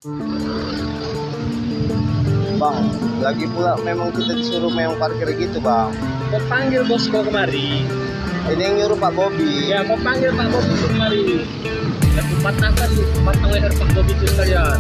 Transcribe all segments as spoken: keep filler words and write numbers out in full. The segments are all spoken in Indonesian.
Bang, lagi pula memang kita disuruh memang parkir gitu bang. Kau panggil bos kau kemari. Ini yang nyuruh Pak Bobi. Ya, kau panggil Pak Bobi kemari. Dan kau patahkan batang leher Pak Bobi itu sekalian.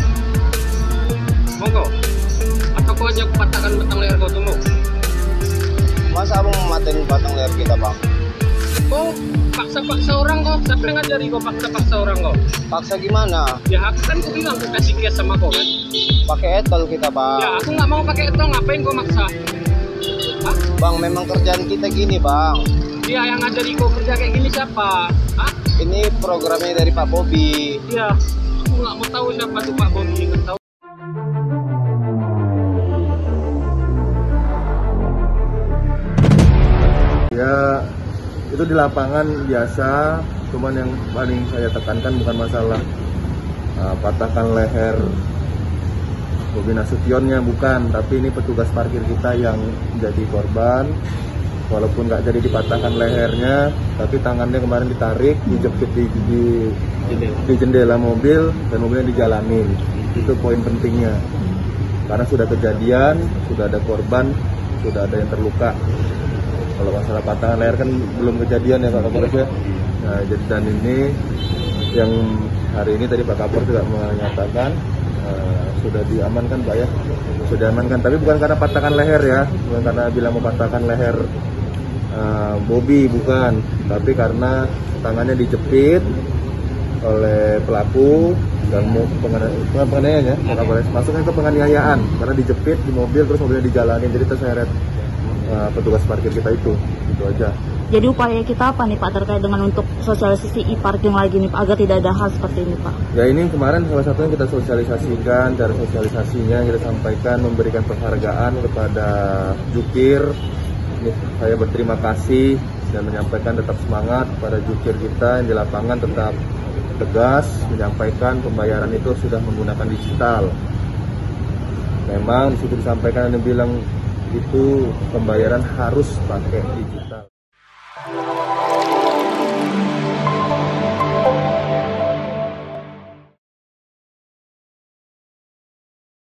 Mau kau? Atau kau aja patahkan batang leher kau tunggu? Masa abang mematain batang leher kita bang? Kau paksa-paksa orang kau. Siapa yang ngajari kau paksa-paksa orang kau? Paksa gimana? Ya aku kan kau bilang kau kasih kias sama kau kan. Pakai etol kita bang. Ya aku nggak mau pakai itu. Ngapain kau maksa? Hah? Bang, memang kerjaan kita gini bang. Iya, yang ngajari kau kerja kayak gini siapa? Hah? Ini programnya dari Pak Bobi. Iya, aku nggak mau tahu siapa tuh Pak Bobi. Nggak tahu. Ya, itu di lapangan biasa, cuman yang paling saya tekankan bukan masalah uh, patahkan leher Bobi Nasutionnya, bukan, tapi ini petugas parkir kita yang jadi korban. Walaupun nggak jadi dipatahkan lehernya, tapi tangannya kemarin ditarik, dijepit di, di, di jendela mobil, dan mobilnya dijalanin. Itu poin pentingnya, karena sudah kejadian, sudah ada korban, sudah ada yang terluka. Kalau masalah patahan leher kan belum kejadian ya Pak Kapolres ya. Nah, jadi dan ini yang hari ini tadi Pak Kapolres juga menyatakan uh, sudah diamankan Pak ya, sudah diamankan. Tapi bukan karena patahan leher ya, bukan karena bilang mau patahkan leher uh, Bobi, bukan. Tapi karena tangannya dijepit oleh pelaku dan mau penganiayaan ya Pak Kapolres. Masuknya ke penganiayaan karena dijepit di mobil terus mobilnya dijalanin, jadi terseret Uh, petugas parkir kita itu, itu aja. Jadi upaya kita apa nih Pak terkait dengan untuk sosialisasi e-parking lagi nih Pak, agar tidak ada hal seperti ini Pak? Ya ini kemarin salah satunya kita sosialisasikan, cara sosialisasinya kita sampaikan, memberikan penghargaan kepada jukir. Ini saya berterima kasih dan menyampaikan tetap semangat pada jukir kita yang di lapangan, tetap tegas menyampaikan pembayaran itu sudah menggunakan digital. Memang disitu disampaikan, ada yang bilang itu pembayaran harus pakai digital.